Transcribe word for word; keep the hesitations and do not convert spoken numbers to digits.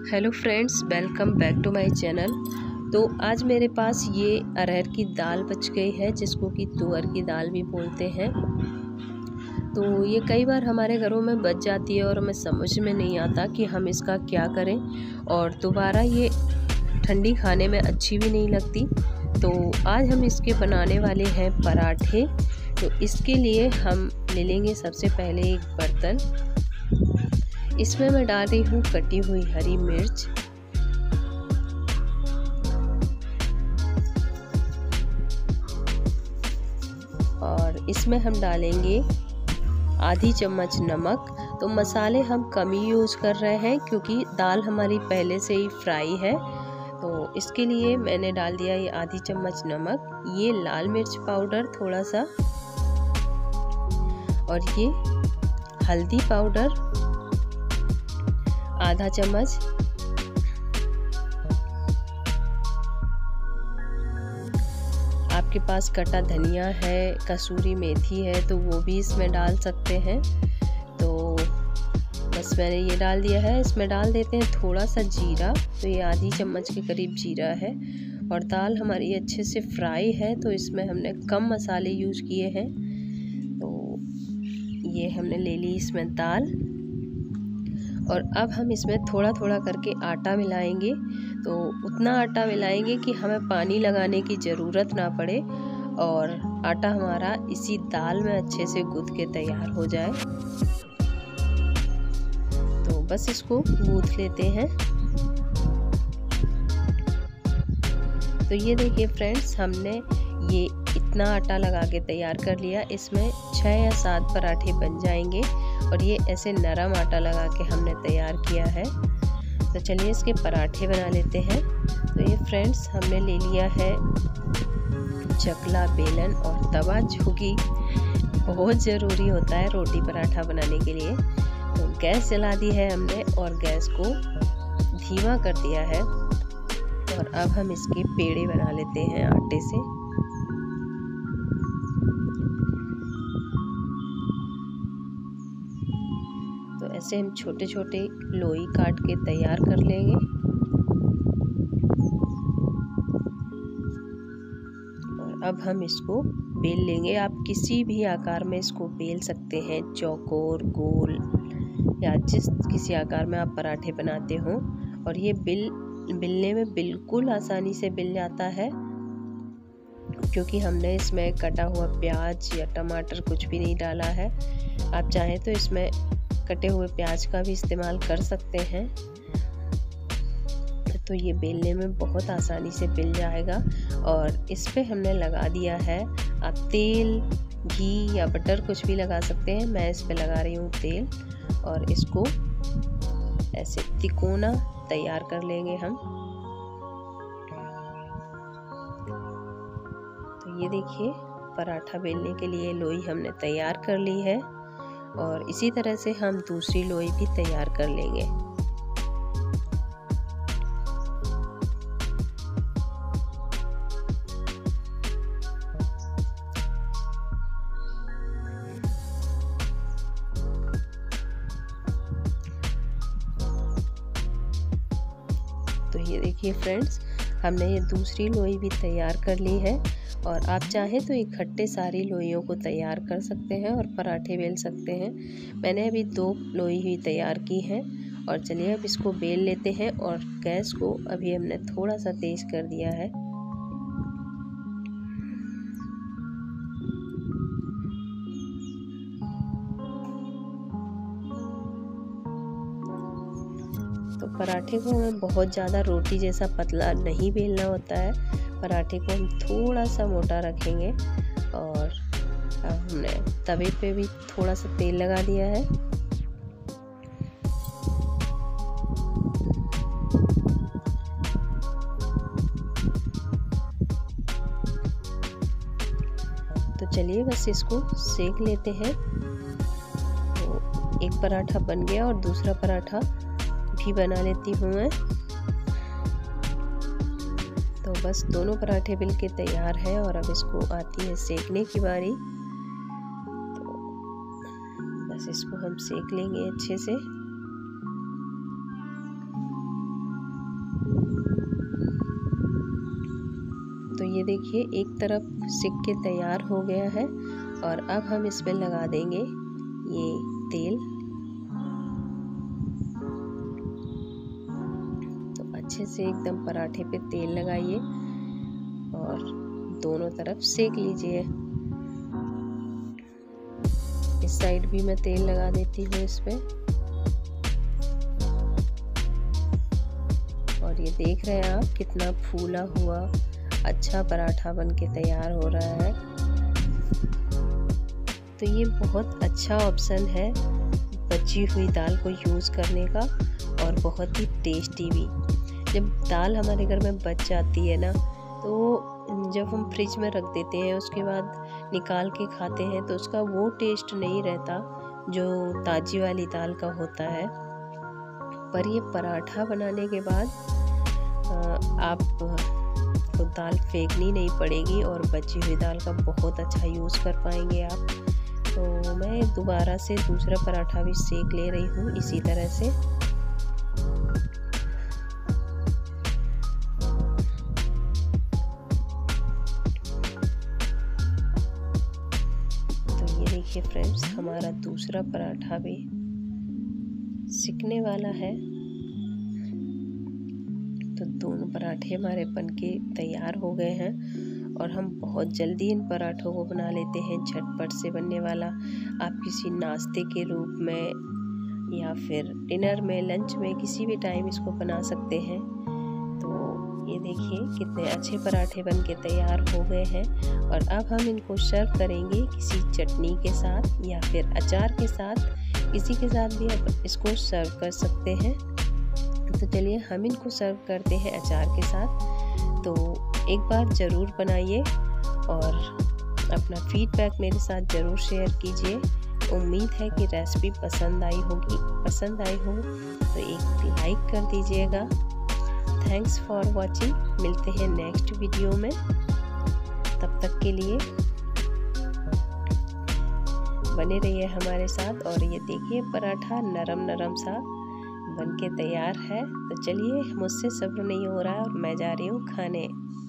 Hello friends, welcome back to my channel. तो आज मेरे पास ये अरहर की दाल बच गई है, जिसको कि तुअर की दाल भी बोलते हैं। तो ये कई बार हमारे घरों में बच जाती है और हमें समझ में नहीं आता कि हम इसका क्या करें, और दोबारा ये ठंडी खाने में अच्छी भी नहीं लगती। तो आज हम इसके बनाने वाले हैं पराठे। तो इसके लिए हम ले लेंगे सबसे पहले एक बर्तन। इसमें मैं डाल रही हूँ कटी हुई हरी मिर्च, और इसमें हम डालेंगे आधी चम्मच नमक। तो मसाले हम कम ही यूज़ कर रहे हैं क्योंकि दाल हमारी पहले से ही फ्राई है। तो इसके लिए मैंने डाल दिया ये आधी चम्मच नमक, ये लाल मिर्च पाउडर थोड़ा सा, और ये हल्दी पाउडर आधा चम्मच, आपके पास कटा धनिया है, कसूरी मेथी है तो वो भी इसमें डाल सकते हैं। तो बस मैंने ये डाल दिया है। इसमें डाल देते हैं थोड़ा सा जीरा, तो ये आधी चम्मच के करीब जीरा है। और दाल हमारी अच्छे से फ्राई है तो इसमें हमने कम मसाले यूज़ किए हैं। तो ये हमने ले ली इसमें दाल, और अब हम इसमें थोड़ा थोड़ा करके आटा मिलाएंगे। तो उतना आटा मिलाएंगे कि हमें पानी लगाने की ज़रूरत ना पड़े और आटा हमारा इसी दाल में अच्छे से गूँथ के तैयार हो जाए। तो बस इसको गूँथ लेते हैं। तो ये देखिए फ्रेंड्स, हमने ये इतना आटा लगा के तैयार कर लिया। इसमें छः या सात पराठे बन जाएंगे, और ये ऐसे नरम आटा लगा के हमने तैयार किया है। तो चलिए इसके पराठे बना लेते हैं। तो ये फ्रेंड्स, हमने ले लिया है चकला, बेलन और तवा, जो कि बहुत ज़रूरी होता है रोटी पराठा बनाने के लिए। तो गैस जला दी है हमने और गैस को धीमा कर दिया है, और अब हम इसके पेड़े बना लेते हैं आटे से। तो ऐसे हम छोटे छोटे लोई काट के तैयार कर लेंगे। और अब हम इसको बेल लेंगे। आप किसी भी आकार में इसको बेल सकते हैं, चौकोर, गोल, या जिस किसी आकार में आप पराठे बनाते हो। और ये बिल बिलने में बिल्कुल आसानी से बिल जाता है, क्योंकि हमने इसमें कटा हुआ प्याज या टमाटर कुछ भी नहीं डाला है। आप चाहें तो इसमें कटे हुए प्याज का भी इस्तेमाल कर सकते हैं। तो ये बेलने में बहुत आसानी से बिल जाएगा। और इस पे हमने लगा दिया है, आप तेल, घी या बटर कुछ भी लगा सकते हैं। मैं इस पे लगा रही हूँ तेल, और इसको ऐसे तिकोना तैयार कर लेंगे हम। तो ये देखिए, पराठा बेलने के लिए लोई हमने तैयार कर ली है, और इसी तरह से हम दूसरी लोई भी तैयार कर लेंगे। तो ये देखिए फ्रेंड्स, हमने ये दूसरी लोई भी तैयार कर ली है। और आप चाहें तो इकट्ठे सारी लोइयों को तैयार कर सकते हैं और पराठे बेल सकते हैं। मैंने अभी दो लोई ही तैयार की हैं। और चलिए अब इसको बेल लेते हैं, और गैस को अभी हमने थोड़ा सा तेज़ कर दिया है। तो पराठे को हमें बहुत ज़्यादा रोटी जैसा पतला नहीं बेलना होता है। पराठे को हम थोड़ा सा मोटा रखेंगे। और हमने तवे पे भी थोड़ा सा तेल लगा दिया है। तो चलिए बस इसको सेक लेते हैं। तो एक पराठा बन गया, और दूसरा पराठा भी बना लेती हूँ मैं। तो बस दोनों पराठे बिल के तैयार है, और अब इसको आती है सेकने की बारी। तो बस इसको हम सेक लेंगे अच्छे से। ये देखिए एक तरफ सिक के तैयार हो गया है और अब हम इसमें लगा देंगे ये तेल। तो अच्छे से एकदम पराठे पे तेल लगाइए और दोनों तरफ सेक लीजिए। इस साइड भी मैं तेल लगा देती हूँ इसमें। और ये देख रहे हैं आप कितना फूला हुआ अच्छा पराठा बन के तैयार हो रहा है। तो ये बहुत अच्छा ऑप्शन है बची हुई दाल को यूज़ करने का और बहुत ही टेस्टी भी। जब दाल हमारे घर में बच जाती है ना, तो जब हम फ्रिज में रख देते हैं उसके बाद निकाल के खाते हैं तो उसका वो टेस्ट नहीं रहता जो ताज़ी वाली दाल का होता है। पर ये पराठा बनाने के बाद आप को दाल फेंकनी नहीं पड़ेगी और बची हुई दाल का बहुत अच्छा यूज़ कर पाएंगे आप। तो मैं दोबारा से दूसरा पराठा भी सेक ले रही हूँ इसी तरह से। तो ये देखिए फ्रेंड्स, हमारा दूसरा पराठा भी सिकने वाला है। तो दोनों पराठे हमारे बनके तैयार हो गए हैं और हम बहुत जल्दी इन पराठों को बना लेते हैं, झटपट से बनने वाला। आप किसी नाश्ते के रूप में या फिर डिनर में, लंच में, किसी भी टाइम इसको बना सकते हैं। तो ये देखिए कितने अच्छे पराठे बनके तैयार हो गए हैं और अब हम इनको सर्व करेंगे किसी चटनी के साथ या फिर अचार के साथ, किसी के साथ भी आप इसको सर्व कर सकते हैं। तो चलिए हम इनको सर्व करते हैं अचार के साथ। तो एक बार ज़रूर बनाइए और अपना फीडबैक मेरे साथ ज़रूर शेयर कीजिए। उम्मीद है कि रेसिपी पसंद आई होगी। पसंद आई हो तो एक लाइक कर दीजिएगा। Thanks for watching. मिलते हैं नेक्स्ट वीडियो में, तब तक के लिए बने रहिए हमारे साथ। और ये देखिए पराठा नरम नरम सा बनके तैयार है। तो चलिए, मुझसे सब्र नहीं हो रहा है और मैं जा रही हूँ खाने।